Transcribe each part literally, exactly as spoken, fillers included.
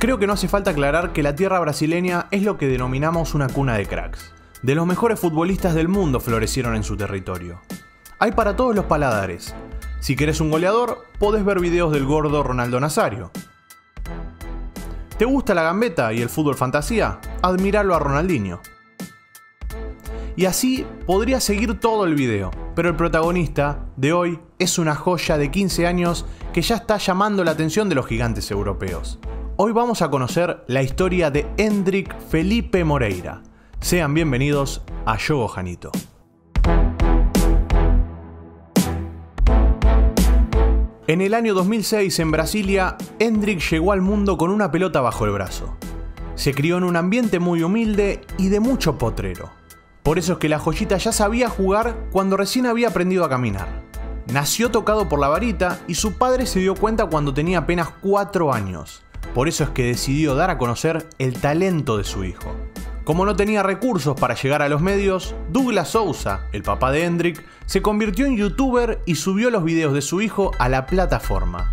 Creo que no hace falta aclarar que la tierra brasileña es lo que denominamos una cuna de cracks. De los mejores futbolistas del mundo florecieron en su territorio. Hay para todos los paladares. Si querés un goleador, podés ver videos del gordo Ronaldo Nazario. ¿Te gusta la gambeta y el fútbol fantasía? Admiralo a Ronaldinho. Y así podría seguir todo el video, pero el protagonista de hoy es una joya de quince años que ya está llamando la atención de los gigantes europeos. Hoy vamos a conocer la historia de Hendrik Felipe Moreira. Sean bienvenidos a Yogo Janito. En el año dos mil seis, en Brasilia, Hendrik llegó al mundo con una pelota bajo el brazo. Se crió en un ambiente muy humilde y de mucho potrero. Por eso es que la joyita ya sabía jugar cuando recién había aprendido a caminar. Nació tocado por la varita y su padre se dio cuenta cuando tenía apenas cuatro años. Por eso es que decidió dar a conocer el talento de su hijo. Como no tenía recursos para llegar a los medios, Douglas Souza, el papá de Hendrik, se convirtió en youtuber y subió los videos de su hijo a la plataforma.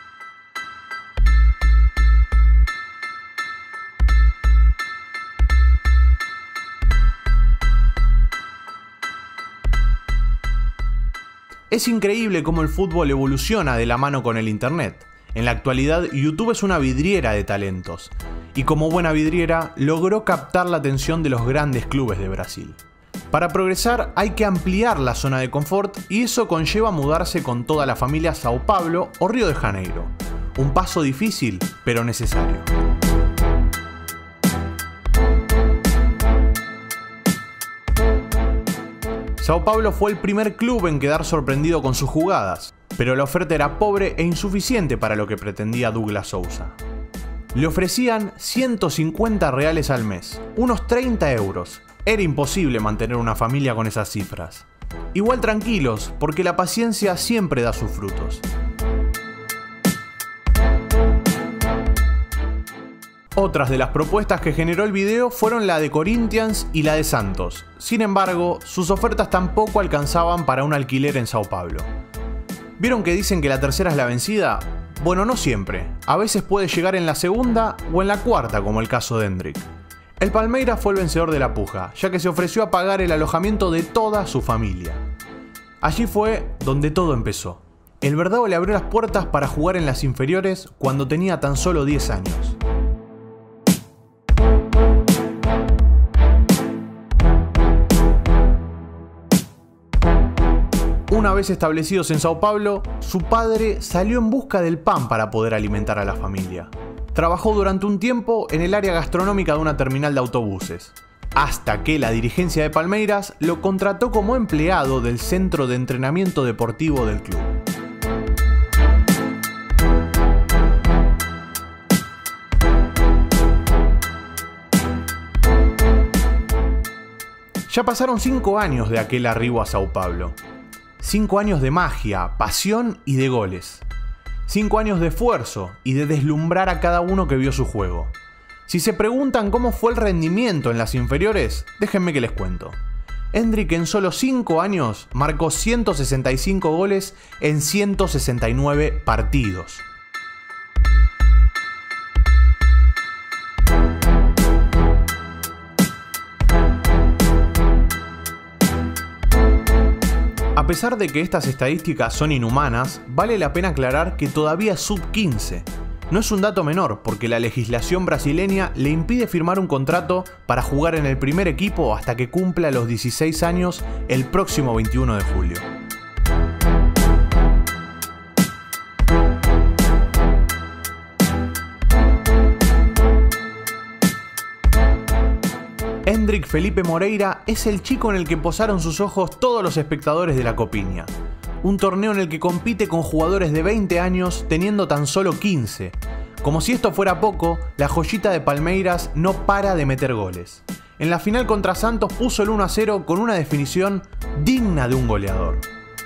Es increíble cómo el fútbol evoluciona de la mano con el internet. En la actualidad, YouTube es una vidriera de talentos, y como buena vidriera, logró captar la atención de los grandes clubes de Brasil. Para progresar hay que ampliar la zona de confort y eso conlleva mudarse con toda la familia a Sao Paulo o Río de Janeiro. Un paso difícil, pero necesario. Sao Paulo fue el primer club en quedar sorprendido con sus jugadas, pero la oferta era pobre e insuficiente para lo que pretendía Douglas Souza. Le ofrecían ciento cincuenta reales al mes, unos treinta euros. Era imposible mantener una familia con esas cifras. Igual tranquilos, porque la paciencia siempre da sus frutos. Otras de las propuestas que generó el video fueron la de Corinthians y la de Santos. Sin embargo, sus ofertas tampoco alcanzaban para un alquiler en Sao Paulo. ¿Vieron que dicen que la tercera es la vencida? Bueno, no siempre. A veces puede llegar en la segunda o en la cuarta, como el caso de Hendrik. El Palmeiras fue el vencedor de la puja, ya que se ofreció a pagar el alojamiento de toda su familia. Allí fue donde todo empezó. El Verdão le abrió las puertas para jugar en las inferiores cuando tenía tan solo diez años. Una vez establecidos en Sao Paulo, su padre salió en busca del pan para poder alimentar a la familia. Trabajó durante un tiempo en el área gastronómica de una terminal de autobuses, hasta que la dirigencia de Palmeiras lo contrató como empleado del centro de entrenamiento deportivo del club. Ya pasaron cinco años de aquel arribo a Sao Paulo. Cinco años de magia, pasión y de goles. Cinco años de esfuerzo y de deslumbrar a cada uno que vio su juego. Si se preguntan cómo fue el rendimiento en las inferiores, déjenme que les cuento. Hendrik en solo cinco años marcó ciento sesenta y cinco goles en ciento sesenta y nueve partidos. A pesar de que estas estadísticas son inhumanas, vale la pena aclarar que todavía es sub quince. No es un dato menor, porque la legislación brasileña le impide firmar un contrato para jugar en el primer equipo hasta que cumpla los dieciséis años el próximo veintiuno de julio. Hendrik Felipe Moreira es el chico en el que posaron sus ojos todos los espectadores de la Copinha. Un torneo en el que compite con jugadores de veinte años teniendo tan solo quince. Como si esto fuera poco, la joyita de Palmeiras no para de meter goles. En la final contra Santos puso el uno a cero con una definición digna de un goleador.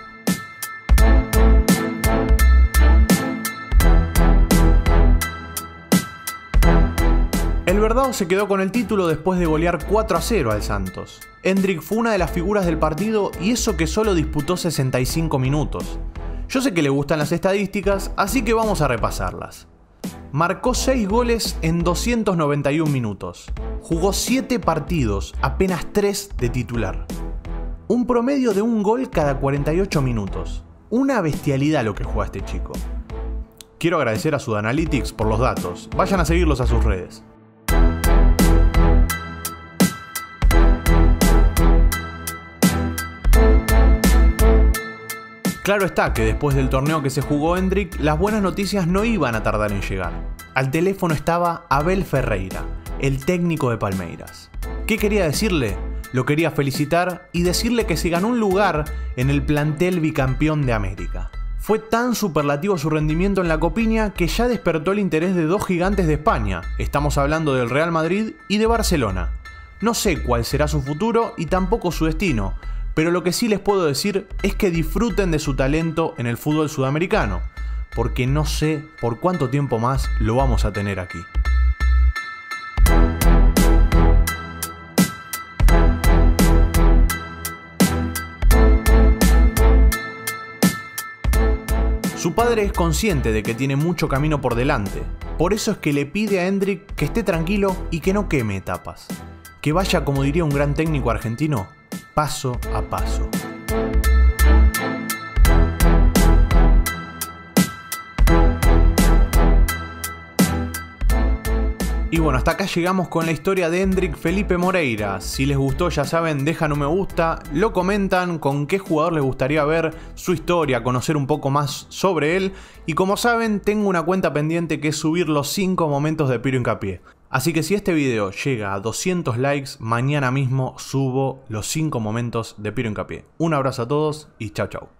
El Verdão se quedó con el título después de golear cuatro a cero al Santos. Hendrik fue una de las figuras del partido y eso que solo disputó sesenta y cinco minutos. Yo sé que le gustan las estadísticas, así que vamos a repasarlas. Marcó seis goles en doscientos noventa y un minutos. Jugó siete partidos, apenas tres de titular. Un promedio de un gol cada cuarenta y ocho minutos. Una bestialidad lo que juega este chico. Quiero agradecer a Sudanalytics por los datos. Vayan a seguirlos a sus redes. Claro está que después del torneo que se jugó Endrick, las buenas noticias no iban a tardar en llegar. Al teléfono estaba Abel Ferreira, el técnico de Palmeiras. ¿Qué quería decirle? Lo quería felicitar y decirle que se ganó un lugar en el plantel bicampeón de América. Fue tan superlativo su rendimiento en la Copiña que ya despertó el interés de dos gigantes de España. Estamos hablando del Real Madrid y de Barcelona. No sé cuál será su futuro y tampoco su destino, pero lo que sí les puedo decir es que disfruten de su talento en el fútbol sudamericano, porque no sé por cuánto tiempo más lo vamos a tener aquí. Su padre es consciente de que tiene mucho camino por delante, por eso es que le pide a Endrick que esté tranquilo y que no queme etapas, que vaya, como diría un gran técnico argentino, paso a paso. Y bueno, hasta acá llegamos con la historia de Endrick Felipe Moreira. Si les gustó, ya saben, dejan un me gusta, lo comentan con qué jugador les gustaría ver su historia, conocer un poco más sobre él. Y como saben, tengo una cuenta pendiente que es subir los cinco momentos de Piero Hincapié. Así que si este video llega a doscientos likes, mañana mismo subo los cinco momentos de Piero Hincapié. Un abrazo a todos y chau chau.